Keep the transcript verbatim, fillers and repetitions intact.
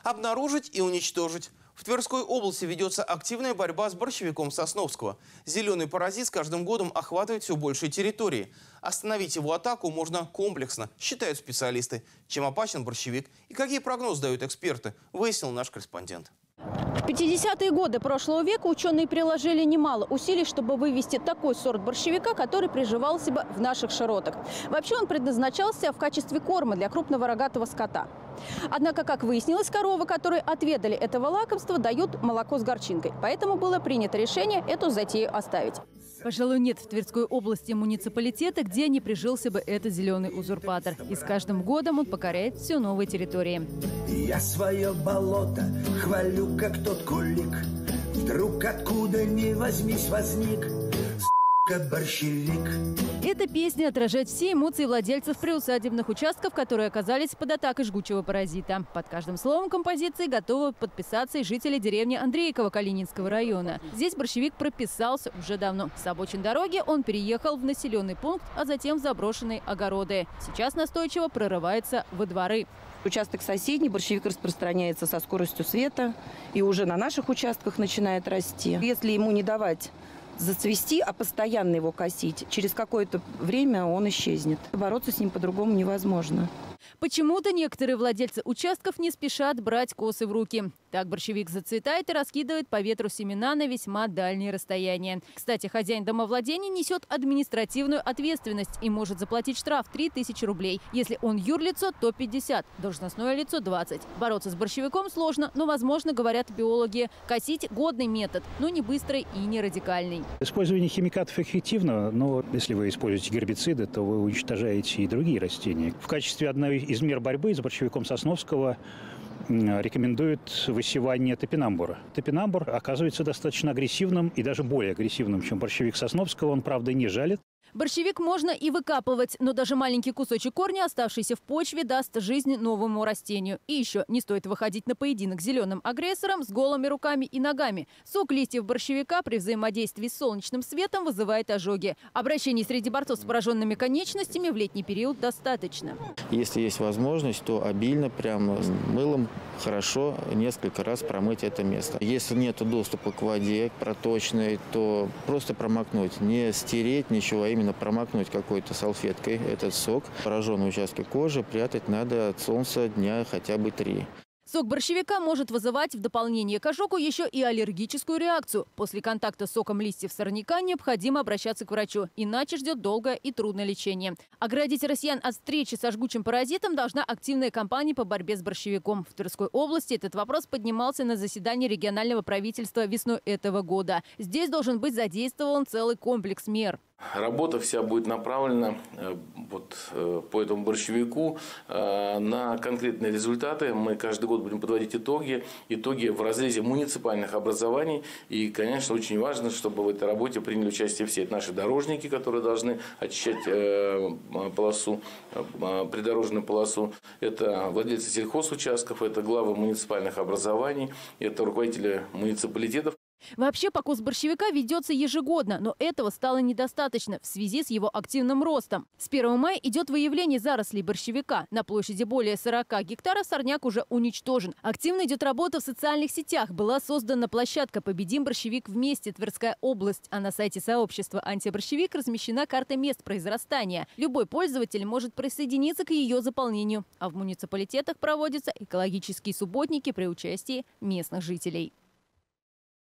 Обнаружить и уничтожить. В Тверской области ведется активная борьба с борщевиком Сосновского. Зеленый паразит с каждым годом охватывает все большие территории. Остановить его атаку можно комплексно, считают специалисты. Чем опасен борщевик и какие прогнозы дают эксперты, выяснил наш корреспондент. В пятидесятые годы прошлого века ученые приложили немало усилий, чтобы вывести такой сорт борщевика, который приживал себя в наших широтах. Вообще он предназначался в качестве корма для крупного рогатого скота. Однако, как выяснилось, коровы, которые отведали этого лакомства, дают молоко с горчинкой. Поэтому было принято решение эту затею оставить. Пожалуй, нет в Тверской области муниципалитета, где не прижился бы этот зеленый узурпатор. И с каждым годом он покоряет все новые территории. Я свое болото хвалю, как тот кулик. Вдруг откуда ни возьмись возник борщевик. Эта песня отражает все эмоции владельцев приусадебных участков, которые оказались под атакой жгучего паразита. Под каждым словом композиции готовы подписаться и жители деревни Андреево Калининского района. Здесь борщевик прописался уже давно. С обочин дороги он переехал в населенный пункт, а затем в заброшенные огороды. Сейчас настойчиво прорывается во дворы. Участок соседний, борщевик распространяется со скоростью света и уже на наших участках начинает расти. Если ему не давать зацвести, а постоянно его косить, через какое-то время он исчезнет. Бороться с ним по-другому невозможно. Почему-то некоторые владельцы участков не спешат брать косы в руки. Так борщевик зацветает и раскидывает по ветру семена на весьма дальние расстояния. Кстати, хозяин домовладения несет административную ответственность и может заплатить штраф три тысячи рублей. Если он юрлицо, то пятьдесят, должностное лицо двадцать. Бороться с борщевиком сложно, но, возможно, говорят биологи, косить годный метод, но не быстрый и не радикальный. Использование химикатов эффективно, но если вы используете гербициды, то вы уничтожаете и другие растения. В качестве одной из мер борьбы с борщевиком Сосновского рекомендуют высевание топинамбура. Топинамбур оказывается достаточно агрессивным и даже более агрессивным, чем борщевик Сосновского. Он, правда, не жалит. Борщевик можно и выкапывать, но даже маленький кусочек корня, оставшийся в почве, даст жизнь новому растению. И еще не стоит выходить на поединок с зеленым агрессором с голыми руками и ногами. Сок листьев борщевика при взаимодействии с солнечным светом вызывает ожоги. Обращений среди борцов с пораженными конечностями в летний период достаточно. Если есть возможность, то обильно, прямо мылом, хорошо несколько раз промыть это место. Если нет доступа к воде проточной, то просто промокнуть, не стереть ничего, а именно промокнуть какой-то салфеткой этот сок. Пораженные участки кожи прятать надо от солнца дня хотя бы три. Сок борщевика может вызывать в дополнение к ожогу еще и аллергическую реакцию. После контакта с соком листьев сорняка необходимо обращаться к врачу, иначе ждет долгое и трудное лечение. Оградить россиян от встречи со жгучим паразитом должна активная кампания по борьбе с борщевиком. В Тверской области этот вопрос поднимался на заседании регионального правительства весной этого года. Здесь должен быть задействован целый комплекс мер. Работа вся будет направлена вот, по этому борщевику на конкретные результаты. Мы каждый год будем подводить итоги. Итоги в разрезе муниципальных образований. И, конечно, очень важно, чтобы в этой работе приняли участие все. Это наши дорожники, которые должны очищать полосу, придорожную полосу. Это владельцы сельхозучастков, это главы муниципальных образований, это руководители муниципалитетов. Вообще покос борщевика ведется ежегодно, но этого стало недостаточно в связи с его активным ростом. С первого мая идет выявление зарослей борщевика. На площади более сорока гектаров сорняк уже уничтожен. Активно идет работа в социальных сетях. Была создана площадка «Победим борщевик вместе. Тверская область». А на сайте сообщества «Антиборщевик» размещена карта мест произрастания. Любой пользователь может присоединиться к ее заполнению. А в муниципалитетах проводятся экологические субботники при участии местных жителей.